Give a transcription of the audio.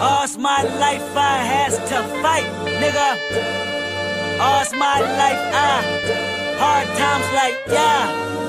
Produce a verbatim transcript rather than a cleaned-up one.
All's my life I has to fight, nigga. All's my life I hard times like yeah.